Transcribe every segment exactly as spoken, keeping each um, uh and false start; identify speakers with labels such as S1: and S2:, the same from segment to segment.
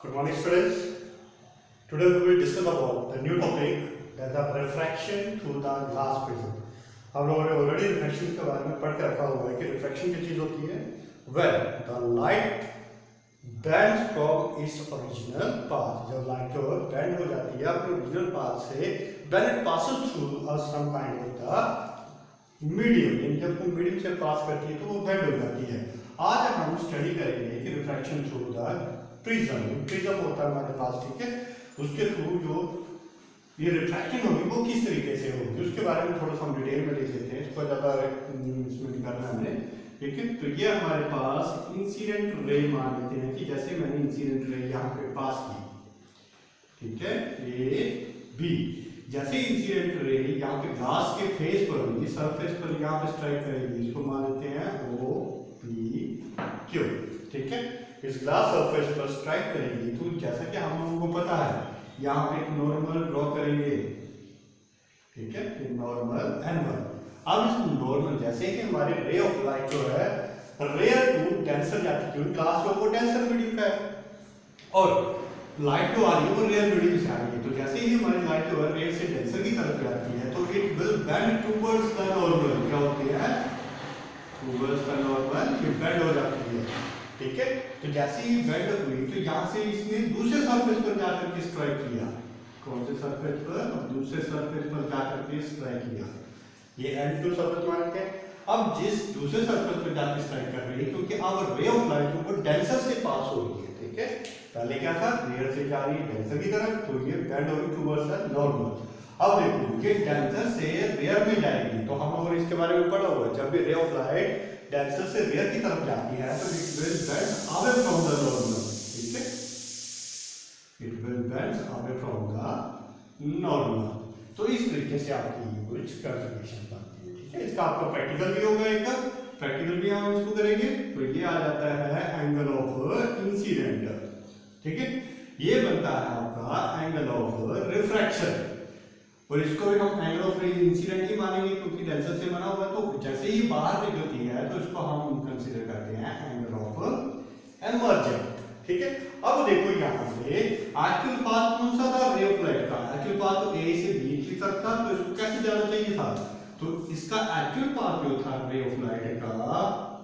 S1: Good morning, students. Today we will discuss about the new topic that the refraction through the glass prism. आप लोगों ने already refraction के बारे में पढ़ के रखा हुआ है कि रिफ्रैक्शन क्या चीज होती है. When the light bends from its original path, जब लाइट जो बेंड हो जाती है अपने ओरिजिनल पाथ से, when it passes through a some kind of the medium, जब वो मीडियम से पास करती है तो वो बेंड हो जाती है. आज हम स्टडी करेंगे कि refraction through the prism. Prism होता है हमारे पास, ठीक है. उसके थ्रू जो ये रिफ्रैक्टिंग होगी वो किस तरीके से होगी उसके बारे में थोड़ा सा हम डिटेल में देख लेते हैं. इसको ज़्यादा इसमें करना हमने, ठीक है. तो ये हमारे पास इंसिडेंट रे मान लेते हैं कि जैसे मैंने इंसिडेंट रे यहाँ पे पास की, ठीक है, ए बी. जैसे इंसिडेंट रे यहाँ पे ग्लास के फेस पर होगी, सरफेस पर यहाँ पे स्ट्राइक करेगी, इसको मान लेते हैं ओ पी क्यू, ठीक है. इस ग्लास सरफेस पर स्ट्राइक करेगी तो जैसा कि हम लोगों को पता है यहाँ पे एक नॉर्मल ड्रॉ करेंगे, ठीक है, नॉर्मल एन वन. अब इस नॉर्मल जैसे कि हमारी रे ऑफ लाइट जो है रेयर टू डेंसर जाती है, क्योंकि ग्लास जो वो डेंसर मीडियम का है और लाइट जो आ रही है वो रेयर मीडियम से आ रही है. तो जैसे ही हमारी लाइट जो है रेयर से डेंसर की तरफ जाती है तो it will bend towards the normal. क्या होती है? टुवर्ड्स द नॉर्मल, ये बेंड हो जाती है, ठीक है. तो जैसे ही बेंड हुई तो यहाँ से इसने दूसरे सरफेस पर जाकर के स्ट्राइक किया. कौन से सरफेस पर? दूसरे सरफेस पर जाकर के स्ट्राइक किया. ये एन टू सरफेस मानते हैं. अब जिस दूसरे सरफेस पर जाकर स्ट्राइक कर रही है क्योंकि अब रे ऑफ लाइट जो डेंसर से पास हो रही है, ठीक है. पहले क्या था? रेयर से जा रही है डेंसर की तरफ, तो ये बेंड होगी टुवर्ड्स द नॉर्मल. अब देखो ये डेंसर से रेयर में जाएगी तो हम लोगों ने इसके बारे में पढ़ा हुआ है. जब भी रे ऑफ लाइट डेंसर से रेयर की तरफ जाती है तो it will bend away from the normal, ठीक है. It will bend away from the normal. तो इस तरीके से आपकी कुछ कैलकुलेशन बनती है, ठीक है. इसका आपका प्रैक्टिकल भी होगा, एक प्रैक्टिकल भी हम इसको करेंगे. तो ये आ जाता है एंगल ऑफ इंसिडेंट, ठीक है. ये बनता है आपका एंगल ऑफ रिफ्रैक्शन और इसको भी हम एंगल ऑफ इंसिडेंट ही मानेंगे क्योंकि डेंसर से बना हुआ है. तो जैसे ही बाहर निकलती है तो इसको हम कंसीडर करते हैं एंगल ऑफ एमर्जेंट, ठीक है. अब देखो यहाँ पे एक्चुअल पाथ कौन सा था? रे ऑफ लाइट का एक्चुअल पाथ तो ए से बी की तरफ था, तो इसको कैसे जाना चाहिए था? तो इसका एक्चुअल पाथ जो था रे ऑफ लाइट का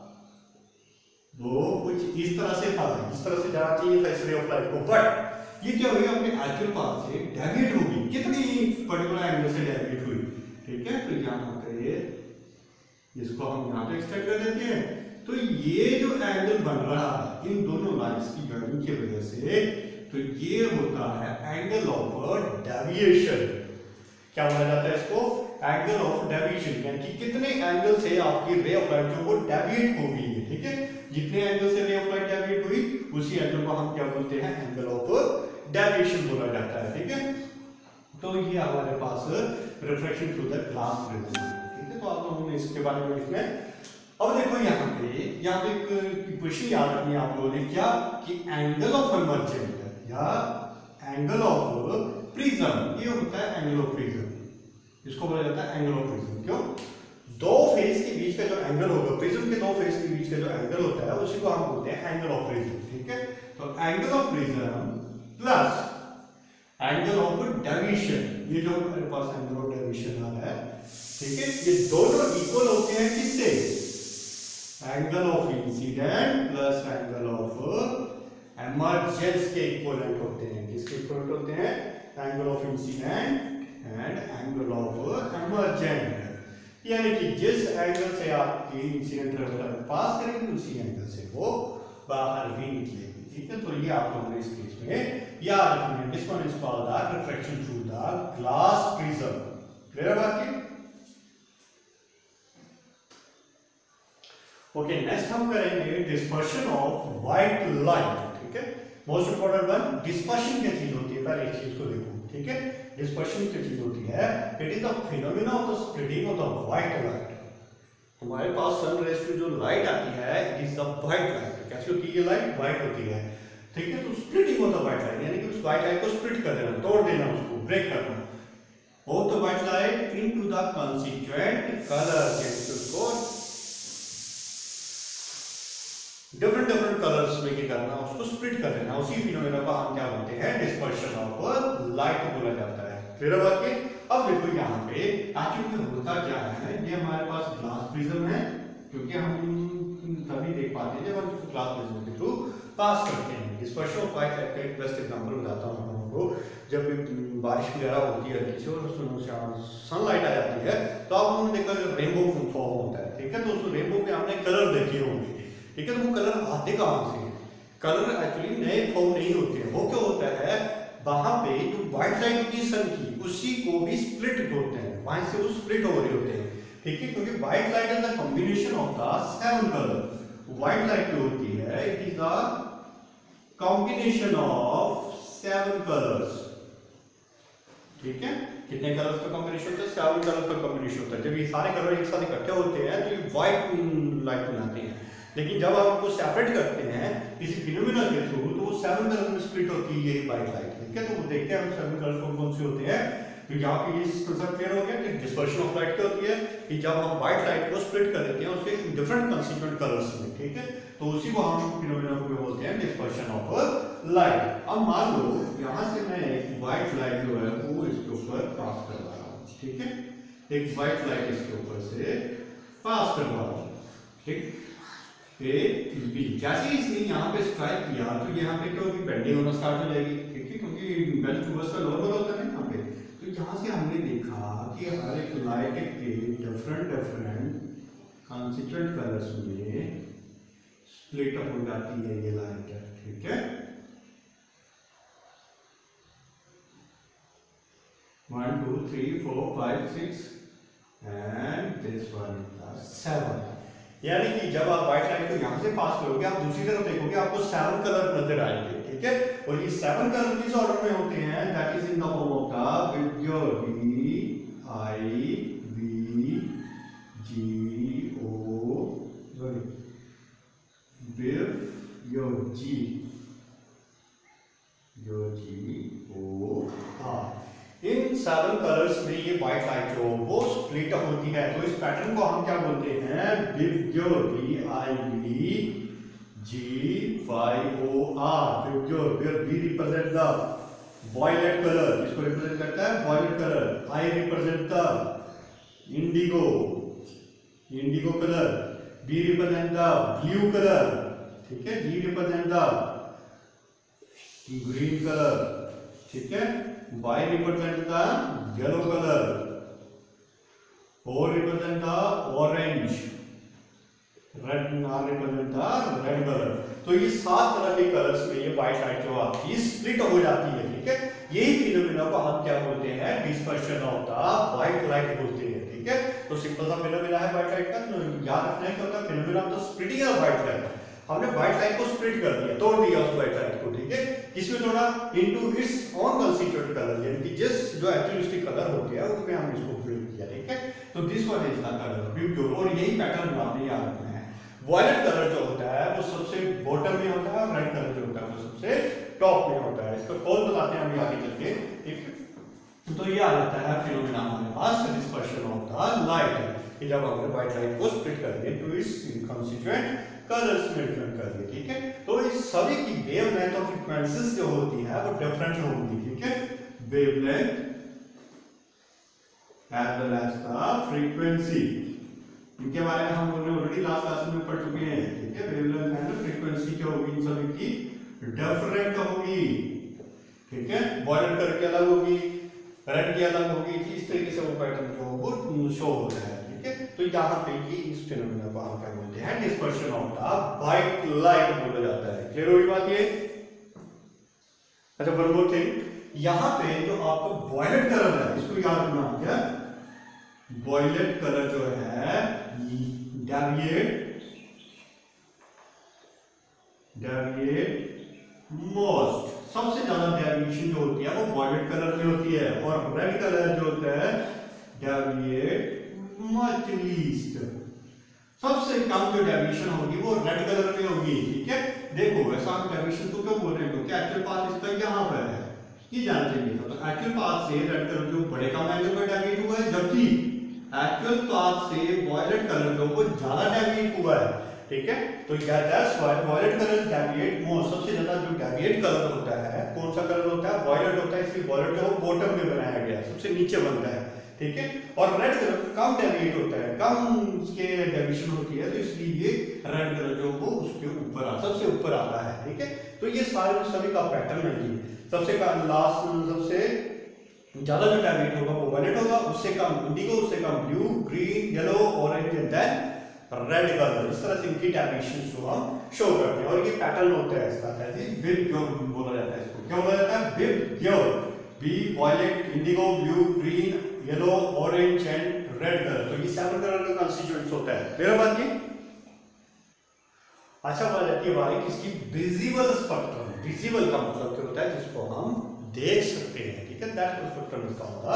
S1: वो कुछ इस तरह से था, इस तरह से जाना चाहिए था इस रे ऑफ लाइट को. बट ये क्या हुई? अपने एक्चुअल पाथ से डेविएट होगी. कितनी पर्टिकुलर एंगल से डेविएट हुई, ठीक है. तो यहाँ पे इसको हम यहाँ पे एक्सटेंड कर देते हैं. तो ये जो एंगल बन रहा है इन दोनों लाइंस की जॉइनिंग की वजह से, तो ये होता है एंगल ऑफ डेविएशन. क्या बोला जाता है इसको? Angle of deviation. यानी कि कितने एंगल से आपकी रे ऑफ लाइट जो वो डेविएट हो गई है, ठीक है. जितने एंगल से रे ऑफ लाइट डेविएट हुई उसी एंगल को हम क्या बोलते हैं? एंगल ऑफ डेविएशन बोला जाता है, ठीक है. तो ये हमारे पास refraction through the glass prism, ठीक है. तो आप लोगों ने इसके बारे में लिखना है. अब देखो यहाँ पे यहाँ पे एक क्वेश्चन याद रखनी है आप लोगों ने, क्या कि एंगल ऑफ एमर्जेंट या एंगल ऑफ प्रिज्म, ये होता है एंगल ऑफ प्रिज्म. इसको बोला जाता है एंगल ऑफ प्रिज्म. क्यों? दो फेस के बीच का जो एंगल होगा, प्रिज्म के दो फेस के बीच का जो एंगल होता है उसी को हम बोलते हैं एंगल ऑफ प्रिज्म, ठीक है. तो angle of prism plus angle of deviation, ये जो हमारे पास एंगल ऑफ डेविएशन आ रहा है, ठीक है, ये दोनों इक्वल होते हैं किससे? Angle of incident plus angle of emergence के इक्विवेलेंट होते हैं. किसके इक्विवेलेंट होते हैं? Angle of incident and angle of emergent. यानी कि जिस एंगल से आपकी इंसिडेंट रे पास करेंगे उसी एंगल से वो बाहर भी निकलेगी, ठीक है. तो ये आप लोगों ने इस केस में याद रखना है. This one is called the refraction through the glass prism. Clear है बात की? ओके, नेक्स्ट हम करेंगे डिस्पर्शन ऑफ व्हाइट लाइट, ठीक है. मोस्ट इंपोर्टेंट वन, डिस्पर्शन क्या चीज होती है? पहले इस चीज को देखो, ठीक है. डिस्पर्शन क्या चीज होती है? It is the phenomena of the splitting of the white light. हमारे पास सन रेज से जो लाइट आती है it is the white light. कैसे होती है ये लाइट? व्हाइट होती है, ठीक है. तो splitting of the white light यानी कि उस व्हाइट लाइट को स्प्लिट कर देना, तोड़ देना, उसको ब्रेक करना. Of the white light into the constituent colours, यानी कि उसको डिफरेंट डिफरेंट कलर्स में क्या करना, उसको स्प्लिट कर देना, उसी फिनोमेना को हम क्या बोलते हैं, डिस्पर्शन ऑफ लाइट बोला जाता है। क्लियर है बात ये? अब देखो यहाँ पे एक्चुअली में होता क्या है, ये हमारे पास ग्लास प्रिज्म है, क्योंकि हम तभी देख पाते हैं जब हम ग्लास प्रिज्म के थ्रू पास करते हैं। डिस्पर्शन ऑफ लाइट का एक बेस्ट एग्जांपल बताता हूँ हम लोगों को, जब बारिश वगैरह होती है हल्की सी और सनलाइट आ जाती है तो अब हमने देखा रेनबो फॉर्म होता है, ठीक है। तो उस रेनबो में हमने कलर देखे होंगे, ठीक है। तो वो कलर आते कहाँ से हैं? कलर एक्चुअली नए फॉर्म नहीं होते हैं, वो क्या होता है, वहां पे जो व्हाइट लाइट होती है सन की, उसी को भी स्प्लिट होते हैं, वहां से वो स्प्लिट हो रहे होते हैं, ठीक है। क्योंकि white light is the combination of the seven colour. White light जो होती है it is the combination of seven colours, ठीक है। कितने कलर्स का कॉम्बिनेशन होता है? सेवन कलर्स का कॉम्बिनेशन होता है। जब ये सारे कलर एक साथ इकट्ठे होते हैं तो ये व्हाइट लाइट बनाते हैं, लेकिन जब आप उनको सेपरेट करते हैं किसी फिनोमेना के थ्रू तो वो सेवन कलर में स्प्लिट होती है ये व्हाइट लाइट, ठीक है। तो वो देखते हैं हम सेवन कलर कौन कौन से होते हैं। तो यहाँ पे ये कंसेप्ट क्लियर हो गया कि डिस्पर्शन ऑफ लाइट क्या होती है, कि जब हम व्हाइट लाइट को स्प्लिट कर देते हैं उसके डिफरेंट कंस्टिट्यूएंट कलर्स में, ठीक है। तो उसी को हम फिनोमेना को बोलते हैं डिस्पर्शन ऑफ लाइट। अब मान लो यहाँ से मैं एक व्हाइट लाइट जो है वो इसके ऊपर पास कर रहा हूँ, ठीक है। एक व्हाइट लाइट इसके ऊपर से पास करवा रहा हूँ, ठीक। जैसे इसने यहाँ पे स्ट्राइक किया तो यहाँ पे क्या होगी, बेंडिंग होना स्टार्ट हो जाएगी, ठीक है। क्योंकि बेंच टूवर्ड्स का नॉर्मल होता है ना यहाँ पे। तो यहाँ से हमने देखा कि हर एक लाइट के डिफरेंट डिफरेंट कॉन्स्टिट्यूएंट कलर्स में स्प्लिट अप हो जाती है ये लाइट, ठीक है। One two three four five six and this one is seven. यानी कि जब आप व्हाइट लाइट को यहां से पास करोगे आप दूसरी तरफ देखोगे आपको सेवन कलर नजर आएंगे, ठीक है। और ये सेवन कलर किस ऑर्डर में होते हैं, that is in the form of the V I V G O sorry vib yo G yo G O R. इन सेवन कलर्स में ये व्हाइट लाइट जो वो स्प्लिट अप होती है। तो इस पैटर्न को हम क्या बोलते हैं, vib B I V G Y O R. Vib B represent the violet colour, इसको रिप्रेजेंट करता है violet colour. I represent the indigo indigo colour. B represent the blue colour, ठीक है। G represent the green colour, ठीक है। Y represent the yellow color, O represent the orange, red R represent the red color। तो ये सात तरह के colours में ये व्हाइट लाइट जो आपकी स्प्लिट हो जाती है, ठीक है। यही फिनोमेना को हम क्या बोलते हैं, dispersion of the white light बोलते हैं, ठीक है। तो सिंपल सा फिनोमेना है व्हाइट लाइट का। तो याद रखना है क्या होता है, phenomena of the splitting of white light. हमने व्हाइट लाइट को स्प्लिट कर दिया, तोड़ दिया उस व्हाइट लाइट को, ठीक है। किसमें तोड़ा, into its own constituent colour, यानी कि जिस जो एक्चुअलिस्टिक कलर होते हैं उसमें हमने इसको फिल किया, ठीक है। तो this one is the colour pure. और यही पैटर्न आपने याद रखना है। वॉयलेट कलर जो होता है वो सबसे बॉटम में होता है और रेड कलर जो होता है वो सबसे टॉप में होता है। इसका कॉल बताते हैं हम आगे चल के, ठीक है। तो ये आ जाता है फिनोमेना हमारे पास डिस्पर्शन ऑफ द लाइट, कि जब हमने व्हाइट लाइट को स्प्लिट कर दिया टू इट्स कंस्टिट्यूएंट कलर्स में डिफरेंट कर दिए, ठीक है। तो इस सभी की वेवलेंथ और फ्रीक्वेंसीज जो होती है वो डिफरेंट होंगी, ठीक है। Wavelength as well as the frequency, इनके बारे में हम लोगों ने ऑलरेडी लास्ट क्लास में पढ़ चुके हैं, ठीक है। वेवलेंथ एंड फ्रीक्वेंसी क्या होगी, इन सभी की डिफरेंट होगी, ठीक है। वॉयलेट कलर की अलग होगी, रेड की अलग होगी, इस तरीके से वो पैटर्न जो वो शो होता है, ठीक है। तो यहाँ पे ये इस फिनोमेना को हम क्या बोलते हैं, dispersion of the white light बोला जाता है। क्लियर हुई बात ये? अच्छा वन मोर थिंग, यहाँ पे जो आपको वॉयलेट कलर है इसको याद रखना, क्या वॉयलेट कलर जो है डेविएट डेविएट मोस्ट, सबसे ज्यादा डेविएशन जो होती है वो वॉयलेट कलर में होती है। और रेड कलर जो होता है डेविएट मच लीस्ट, सबसे कम जो डेविएशन होगी वो रेड कलर में होगी, ठीक है। देखो ऐसा हम डेविएशन को क्यों बोल रहे हैं, क्योंकि एक्चुअल पाथ इसका यहाँ पर है, ये जानना चाहिए था। तो एक्चुअल पाथ से रेड कलर जो बड़े कम एंगल पर डेविएट हुआ है, जबकि एक्चुअल पाथ से वॉयलेट कलर जो वो ज्यादा डेविएट हुआ है। ठीक है। तो that's why violet colour deviate more, सबसे ज्यादा जो डेविएट कलर होता है कौन सा कलर होता है, वायलेट होता है, इसलिए वायलेट जो बॉटम में बनाया गया है, सबसे नीचे बनता है, ठीक है। और रेड कलर कम डेविएट होता है, कम उसके डेविएशन होती है, तो इसलिए ये रेड कलर जो वो उसके ऊपर आ सबसे ऊपर आता है, ठीक है। तो ये सारे सभी का पैटर्न है ये, सबसे का लास्ट सबसे ज्यादा जो डेविएट होगा वो वायलेट होगा, उससे कम इंडिगो, उससे कम blue, green, yellow, orange and then red colour. इस तरह से इनकी डेविएशन को हम शो करते हैं और ये पैटर्न होता है इसका, विद प्योर बोला जाता है इसको, क्या बोला जाता है, with pure, B violet, indigo, blue, green, yellow, orange and red colour. तो ये सेवन कलर का कंस्टिट्यूएंट्स होता है, क्लियर बात ये। अच्छा बात आती है हमारी किसकी, विजिबल स्पेक्ट्रम। विजिबल का मतलब क्या होता है, जिसको हम देख सकते हैं, ठीक है, दैट स्पेक्ट्रम इसका होगा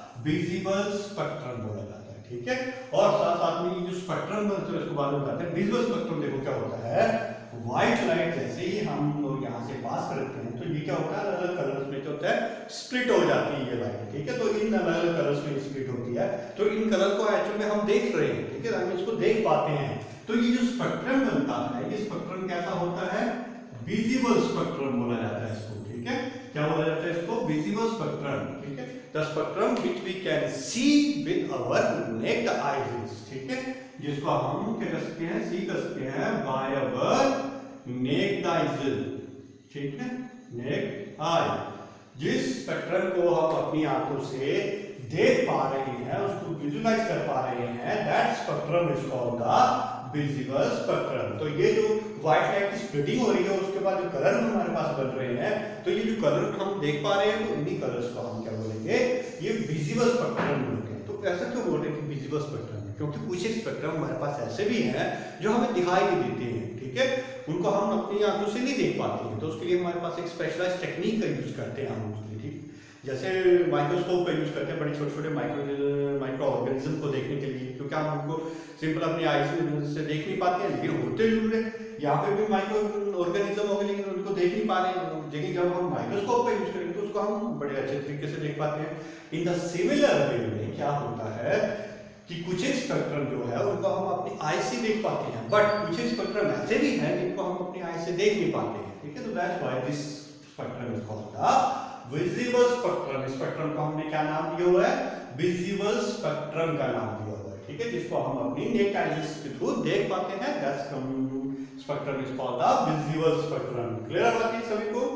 S1: विजिबल स्पेक्ट्रम बोला जाता है, ठीक है। और साथ साथ में ये जो स्पेक्ट्रम बनते हैं इसको बाद में बताते हैं। विजिबल स्पेक्ट्रम देखो क्या होता है, व्हाइट लाइट जैसे ही हम लोग यहाँ से पास करते हैं तो ये क्या होता है, अलग अलग कलर्स में क्या होता है, स्प्लिट हो जाती है ये लाइट, ठीक है। तो इन अलग अलग कलर्स में स्प्लिट होती है, तो इन कलर को एक्चुअली में हम देख रहे हैं, ठीक है, हम इसको देख पाते हैं। तो ये जो स्पेक्ट्रम बनता है, ये स्पेक्ट्रम कैसा होता है, विजिबल स्पेक्ट्रम बोला जाता है इसको, ठीक है। क्या बोला जाता है इसको, विजिबल स्पेक्ट्रम, ठीक है। The spectrum which we can see with our naked eyes, ठीक है, जिसको हम क्या कर सकते हैं, सी कर सकते हैं बाय आवर नेक्ड आईज, ठीक है, नेक्ड आई। जिस स्पेक्ट्रम को हम अपनी आंखों से देख पा रहे हैं, उसको विजुलाइज कर पा रहे हैं, that spectrum is called the visible spectrum. तो ये जो व्हाइट लाइट की स्प्लिटिंग हो रही है, उसके बाद जो कलर हमारे पास बन रहे हैं, तो ये जो कलर हम देख पा रहे हैं, तो इन्हीं कलर्स को हम क्या बोलेंगे, ये विजिबल स्पेक्ट्रम बोलते हैं। तो ऐसा क्यों बोल रहे हैं कि विजिबल स्पेक्ट्रम है, क्योंकि कुछ एक स्पेक्ट्रम हमारे पास ऐसे भी हैं जो हमें दिखाई नहीं देते हैं, ठीक है, उनको हम अपनी आंखों से नहीं देख पाते हैं। तो उसके लिए हमारे पास एक स्पेशलाइज्ड टेक्निक का यूज करते हैं हम उसके लिए, ठीक, जैसे माइक्रोस्कोप का यूज करते हैं बड़े छोटे छोटे माइक्रो माइक्रो ऑर्गेनिज्म को देखने के लिए, क्योंकि हम उनको सिंपल अपनी आई से देख नहीं पाते हैं, लेकिन होते जरूर है। यहाँ पे भी माइक्रो ऑर्गेनिज्म होंगे लेकिन उनको देख नहीं पा रहे हैं, लेकिन जब हम माइक्रोस्कोप का यूज करेंगे तो उसको हम बड़े अच्छे तरीके से देख पाते हैं। इन द सिमिलर वे में क्या होता है कि कुछ एक स्पेक्ट्रम जो है उनको हम अपनी आई से देख पाते हैं, बट कुछ एक स्पेक्ट्रम ऐसे भी हैं जिनको हम अपनी आई से देख नहीं पाते हैं, ठीक है। तो that's why this spectrum is called the visible spectrum. Spectrum का हमने क्या नाम दिया हुआ है, विजिबल स्पेक्ट्रम का नाम दिया हुआ है, ठीक है, जिसको हम अपनी नेक्ड आईज के थ्रू देख पाते हैं, that's spectrum is called the visible spectrum. Clear बात है सभी को।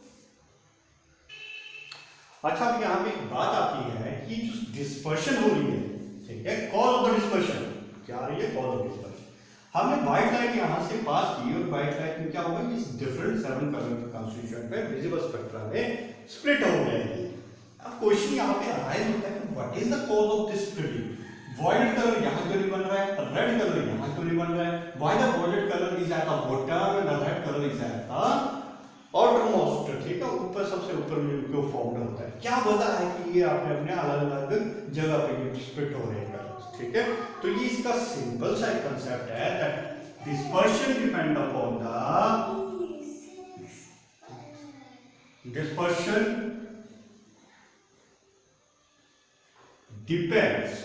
S1: अच्छा, अब यहाँ पे एक बात आती है कि जो डिस्पर्शन हो रही है, ठीक है, कॉज ऑफ द डिस्पर्शन क्या आ रही है, कॉज ऑफ डिस्पर्शन। हमने व्हाइट लाइट यहां से पास की और व्हाइट लाइट में क्या होगा, इस डिफरेंट सेवन कलर के कंस्टिट्यूएंट में विजिबल स्पेक्ट्रम में स्प्लिट हो गए। अब क्वेश्चन यहां पे अराइज होता है कि what is the cause of this splitting. Violet colour यहां क्यों नहीं बन रहा है, रेड कलर यहां क्यों नहीं बन रहा है, why the violet colour is at the bottom and the red colour is at the outermost, ठीक है, ऊपर सबसे ऊपर में क्यों फॉर्म होता है, क्या वजह है कि ये आपने अपने अलग अलग जगह पे स्प्लिट हो रहे हैं, ठीक है। तो ये इसका सिंपल सा कंसेप्ट है that dispersion depend upon the dispersion depends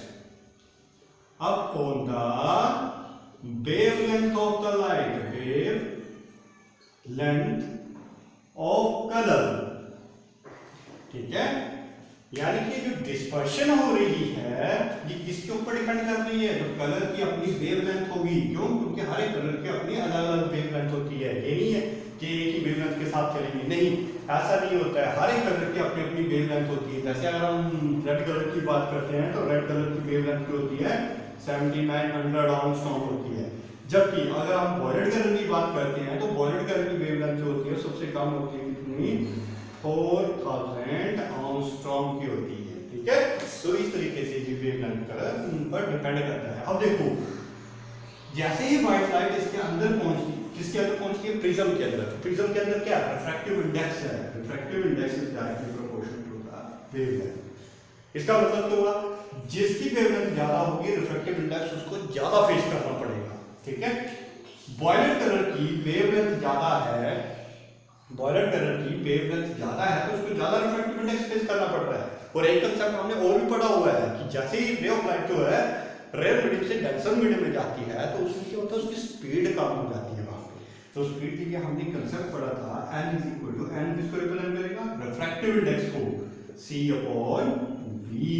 S1: upon the wavelength of the light, wavelength of colour, ठीक है। यानी कि जो डिस्पर्शन हो रही है ये किसके ऊपर डिपेंड कर रही है, तो कलर की अपनी वेवलेंथ होगी। क्यों, क्योंकि हर एक कलर की अपनी अलग अलग वेवलेंथ होती है, ये नहीं है कि एक ही वेवलेंथ के साथ चलेंगे, नहीं, ऐसा नहीं होता है, हर एक कलर की अपनी अपनी वेवलेंथ होती है। जैसे अगर हम रेड कलर की बात करते हैं तो रेड कलर की वेवलेंथ की होती है सेवेंटी नाइन हंड्रेड आर्मस्ट्रॉन्ग होती है, जबकि अगर हम वॉयलेट कलर की बात करते हैं तो वॉयलेट कलर की वेवलेंथ जो होती है सबसे कम होती है, कितनी, फोर थाउजेंड आर्मस्ट्रॉन्ग की होती है, ठीक है। तो इस तरीके से ये वेवलेंथ कलर पर डिपेंड करता है। अब देखो, जैसे ही व्हाइट लाइट इसके अंदर पहुंचती, किसके अंदर पहुंचती है, प्रिज्म के अंदर। प्रिज्म के अंदर क्या है, रिफ्रैक्टिव इंडेक्स है, refractive index is directly proportional to the wavelength. इसका मतलब क्या हुआ, जिसकी वेवलेंथ ज्यादा होगी रिफ्रैक्टिव इंडेक्स उसको ज्यादा फेस करना पड़ेगा, ठीक है। वॉयलेट कलर की वेवलेंथ ज्यादा है, वॉयलेट कलर की वेवलेंथ ज्यादा है तो उसको ज्यादा रिफ्रैक्टिव इंडेक्स फेस करना पड़ता है। और एक कंसेप्ट हमने और भी पढ़ा हुआ है कि जैसे ही रे ऑफ लाइट जो है रेयर मीडियम से डेंसर मीडियम में जाती है तो उसमें क्या होता है, उसकी स्पीड कम हो जाती है वहां पे। तो स्पीड के लिए हमने कंसेप्ट पढ़ा था n is equal to n किसको रिप्रेजेंट करेगा, रिफ्रैक्टिव इंडेक्स को, c अपॉन v।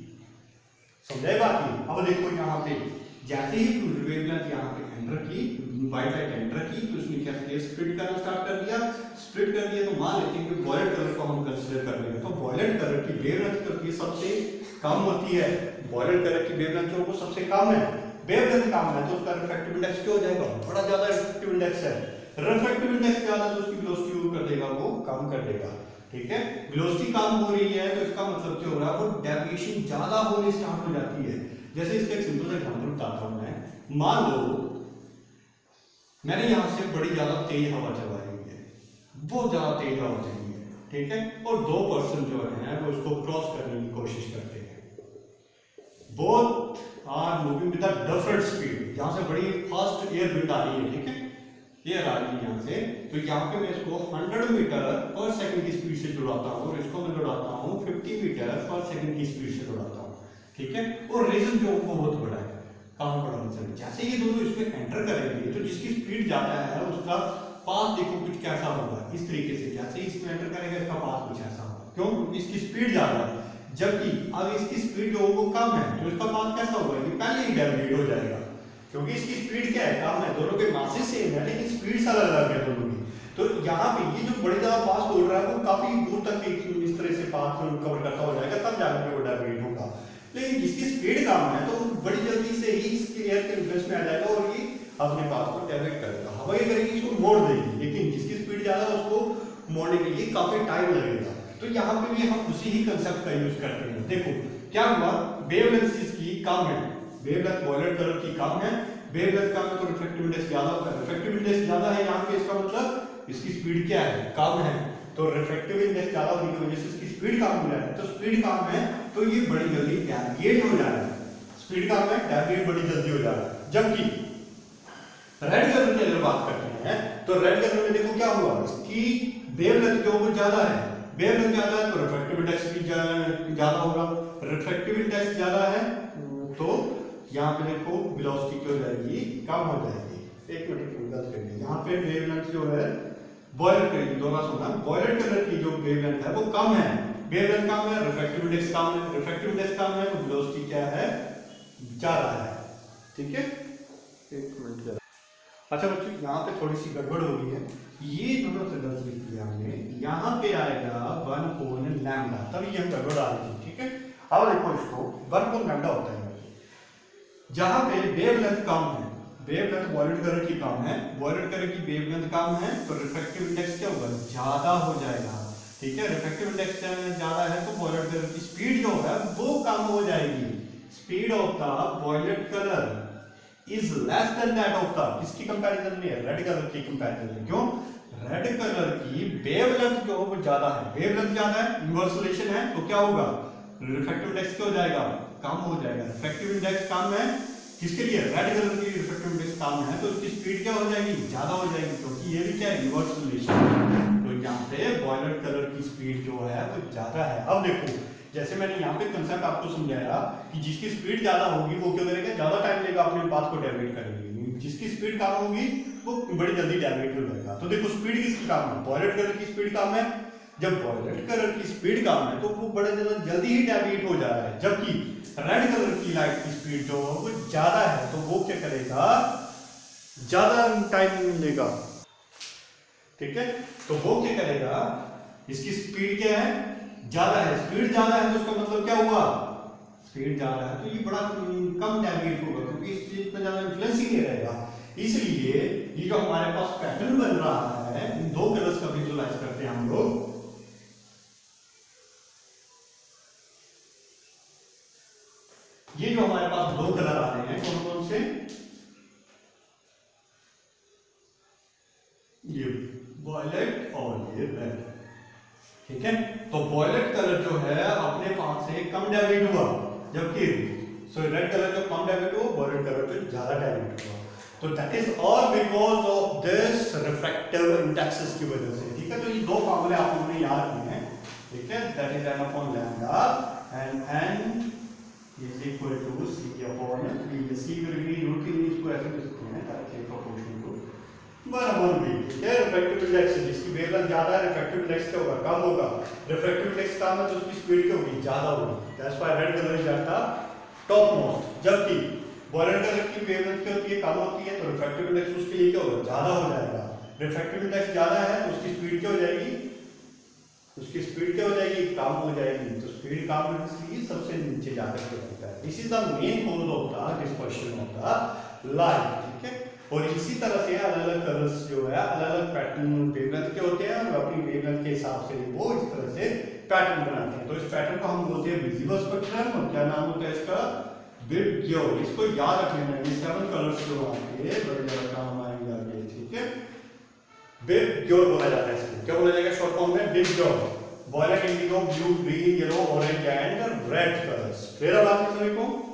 S1: समझे बात ये। अब देखो यहाँ पे जैसे ही वेवलेंथ यहाँ पे एंटर की, वाइट लाइट एंटर की, तो उसने क्या किया, स्प्लिट करना स्टार्ट कर दिया। स्प्लिट कर दिया तो मान लेते हैं कि वॉयलेट कलर को हम कंसीडर कर लेंगे। तो वॉयलेट कलर की वेवलेंथ करती सबसे कम होती है, वॉयलेट कलर की वेवलेंथ जो वो सबसे कम है, वेवलेंथ कम है तो उसका रिफ्रैक्टिव इंडेक्स क्या हो जाएगा, बड़ा ज्यादा रिफ्रैक्टिव इंडेक्स है। रिफ्रैक्टिव इंडेक्स ज्यादा तो उसकी वेलोसिटी कर देगा, वो कम कर देगा। ठीक है, वेलोसिटी कम हो रही है तो इसका मतलब क्या हो रहा है, वो डेविएशन ज्यादा होने स्टार्ट हो जाती है। जैसे इसका एक सिंपल सा एग्जांपल बताता हूं मैं। मान लो मैंने यहां से बड़ी ज्यादा तेज हवा चलाई हुई है, बहुत ज्यादा तेज हवा चली है, ठीक है, और दो पर्सन जो है वो उसको क्रॉस करने की कोशिश करते हैं। Both are moving with a different speed. यहां से बड़ी फास्ट एयर विंड आ रही है, ठीक है, एयर आ रही है यहां से, तो यहाँ पे मैं इसको हंड्रेड मीटर पर सेकंड की स्पीड से दौड़ाता हूँ और इसको मैं दौड़ाता हूँ फिफ्टी मीटर पर सेकंड की स्पीड से दौड़ाता हूँ, ठीक है। और रीजन जो बहुत बड़ा है, कहाँ बड़ा रीजन, जैसे ये दोनों इसमें एंटर करेंगे तो जिसकी स्पीड ज्यादा है उसका पाथ देखो कुछ कैसा होगा, इस तरीके से। जैसे ही इसमें एंटर करेगा इसका पाथ कुछ ऐसा होगा, क्यों, इसकी स्पीड ज्यादा है। जबकि अब इसकी स्पीड जो वो कम है तो इसका पाथ कैसा होगा, ये पहले ही डेविएट हो जाएगा, क्योंकि इसकी स्पीड क्या है, कम है। दोनों के मासेस सेम है लेकिन स्पीड अलग अलग है दोनों की। तो यहाँ पे ये जो बड़ी ज्यादा फास्ट उड़ रहा है वो काफी दूर तक इस तरह से पाथ कवर करता हो जाएगा, तब जाकर वो डेविएट होगा। लेकिन जिसकी स्पीड कम है तो बड़ी जल्दी से ही इसके एयर के इन्फ्लुएंस में आ जाएगा और ये अपने पाथ को डेविएट करेगा। हवा ये करेगी, इसको मोड़ देगी, लेकिन जिसकी स्पीड ज्यादा है उसको मोड़ने के लिए काफी टाइम लगेगा। तो यहाँ पे भी हम उसी ही कंसेप्ट का यूज करते हैं। देखो क्या हुआ, वेवलेंथ इसकी कम है, वेवलेंथ वॉयलेट कलर की कम है, वेवलेंथ कम है तो रिफ्रैक्टिव इंडेक्स ज्यादा होगा। रिफ्रैक्टिव इंडेक्स ज्यादा है यहाँ पे, इसका मतलब इसकी स्पीड क्या है, कम है, तो रिफ्रैक्टिव इंडेक्स ज्यादा होने की वजह से इसकी स्पीड कम हो जाए। तो स्पीड कम है तो ये बड़ी जल्दी डेविएट हो जाएगा, स्पीड कम है डेविएट बड़ी जल्दी हो जाएगा। जबकि रेड कलर की अगर बात करते हैं तो रेड कलर में देखो क्या हुआ, इसकी वेवलेंथ जो वो ज्यादा है, वेवलेंथ ज्यादा है तो रिफ्रैक्टिव इंडेक्स भी ज्यादा होगा। रिफ्रैक्टिव इंडेक्स ज्यादा है तो यहाँ पे देखो वेलोसिटी क्या हो जाएगी, कम हो जाएगी। एक मिनट की बात करेंगे, यहाँ पे वेवलेंथ जो है वॉयलेट कलर की, दोनों सुना, वॉयलेट कलर की जो वेवलेंथ है वो कम है, वेवलेंथ कम है, रिफ्रैक्टिव इंडेक्स कम है, रिफ्रैक्टिव इंडेक्स कम है तो वेलोसिटी क्या है, ज्यादा है, ठीक है। एक मिनट, अच्छा बच्चों यहाँ पे थोड़ी सी गड़बड़ हो गई है, ये दोनों से गलत लिख दिया हमने, यहाँ पे आएगा वन कोन लैम्डा, तभी ये गड़बड़ आ रही है, ठीक है। अब देखो इसको वन कोन लैम्डा होता है जहां पे वेवलेंथ कम है, वेवलेंथ वॉयलेट कलर की कम है, वॉयलेट कलर की वेवलेंथ कम है तो रिफ्रैक्टिव इंडेक्स क्या होगा, ज्यादा हो जाएगा, ठीक है। रिफ्रैक्टिव इंडेक्स ज्यादा है तो वॉयलेट कलर की स्पीड जो है वो कम हो जाएगी। Speed of the violet colour is less than that of the, किसकी कंपैरिजन में, रेड कलर की कंपैरिजन में। क्यों, रेड कलर की वेवलेंथ जो वो ज्यादा है, वेवलेंथ ज्यादा है, इन्वर्सलेशन है तो क्या होगा, रिफ्रैक्टिव इंडेक्स क्या हो जाएगा, कम हो जाएगा। रिफ्रैक्टिव इंडेक्स कम है किसके लिए, रेड कलर की रिफ्रैक्टिव इंडेक्स कम है तो उसकी स्पीड क्या हो जाएगी, ज्यादा हो जाएगी, क्योंकि ये भी क्या है, इन्वर्स रिलेशन। तो यहाँ पे वॉयलेट कलर की स्पीड जो है वो ज्यादा है। अब देखो जैसे मैंने यहाँ पे कंसेप्ट आपको समझाया कि जिसकी स्पीड ज्यादा होगी वो क्या करेगा, ज्यादा टाइम लेगा अपने पाथ को डेविएट करने में, जिसकी स्पीड कम होगी वो बड़ी जल्दी डेविएट हो जाएगा। तो देखो स्पीड किसकी कम है, वॉयलेट कलर की स्पीड कम है, जब वॉयलेट कलर की स्पीड कम है तो वो बड़े ज्यादा जल्दी ही डेविएट हो जा रहा है। जबकि रेड कलर की लाइट की स्पीड जो है वो ज्यादा है तो वो क्या करेगा, ज्यादा टाइम लेगा, ठीक है। तो वो क्या करेगा, इसकी स्पीड क्या है, ज्यादा है, स्पीड ज्यादा है तो उसका मतलब क्या हुआ, स्पीड ज्यादा है तो ये बड़ा कम डेविएट होगा क्योंकि इस चीज में ज्यादा इन्फ्लुएंस ही नहीं रहेगा। इसलिए ये जो हमारे पास पैटर्न बन रहा है, इन दो कलर्स का विजुअलाइज करते हैं हम लोग। ये जो हमारे पास दो कलर आ रहे हैं कौन कौन से, ये वॉयलेट और ये रेड, ठीक है। तो वॉयलेट कलर जो है अपने पाथ से कम डेविएट हुआ, जबकि सो रेड कलर जो कम डेविएट हुआ, वॉयलेट कलर जो ज्यादा डेविएट हुआ। तो that is all because of this refractive indexes की वजह से, ठीक है। तो ये दो फॉर्मूले आप लोगों ने याद किए हैं, ठीक है, that is N upon lambda and N is equal to C upon B. C ग्रीन रूट के लिए इसको ऐसे लिख सकते हैं डायरेक्टली प्रोपोर्शन को वन अपॉन बी। ठीक है, रिफ्रैक्टिव इंडेक्स जिसकी वेवलेंथ ज्यादा है, रिफ्रैक्टिव इंडेक्स क्या होगा, कम होगा। रिफ्रैक्टिव इंडेक्स कम है तो उसकी स्पीड क्या होगी, ज्यादा होगी। That's why red colour is at the topmost. जबकि वॉयलेट कलर की वेवलेंथ क्या होती है, कम होती है, तो रिफ्रैक्टिव इंडेक्स उसके लिए क्या होगा, ज्यादा हो जाएगा। रिफ्रैक्टिव इंडेक्स ज्यादा है तो उसकी स्पीड क्या हो जाएगी, उसकी स्पीड क्या हो जाएगी, कम हो जाएगी। तो स्पीड कम होने से सबसे नीचे जाकर के होता है। This is the main cause of the dispersion of the light. ठीक है, और इसी तरह से अलग अलग कलर्स जो है अलग अलग पैटर्न वेवलेंथ के होते हैं और अपनी वेवलेंथ के हिसाब से वो इस तरह से पैटर्न बनाते हैं। तो इस पैटर्न को हम बोलते हैं विजिबल स्पेक्ट्रम। और क्या नाम होता है इसका, विबग्योर। इसको याद रख लेना, ये सेवन कलर्स जो आपके बड़े ज्यादा काम आएंगे आगे। ठीक है, विबग्योर बोला जाता है इसको। क्या बोला जाएगा शॉर्ट फॉर्म में, VIBGYOR. Violet, indigo, blue, green, yellow, orange and red colours. Clear है बात सभी को?